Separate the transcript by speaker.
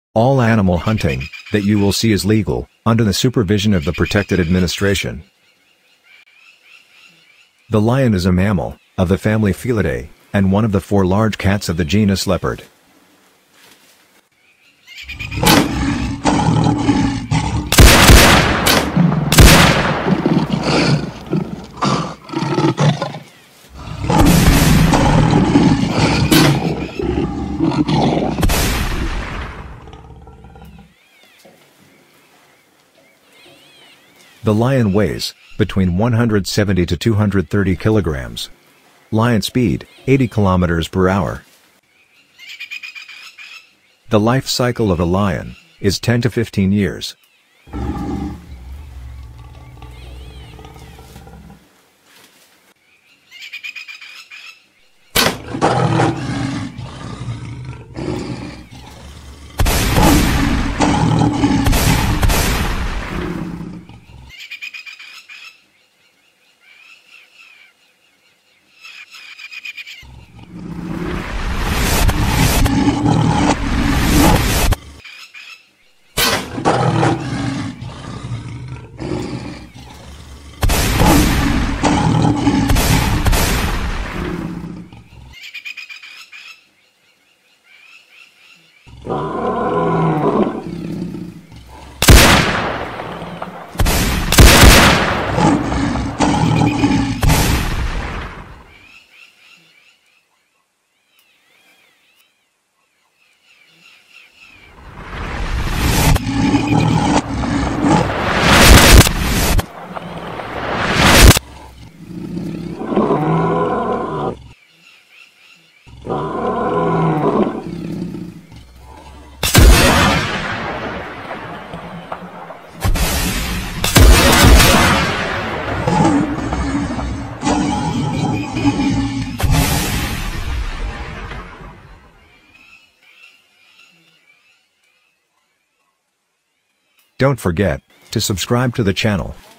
Speaker 1: All animal hunting that you will see is legal, under the supervision of the Protected Administration. The lion is a mammal, of the family Felidae, and one of the 4 large cats of the genus Leopard. The lion weighs between 170 to 230 kilograms. Lion speed, 80 kilometers per hour. The life cycle of a lion is 10 to 15 years. Don't forget to subscribe to the channel.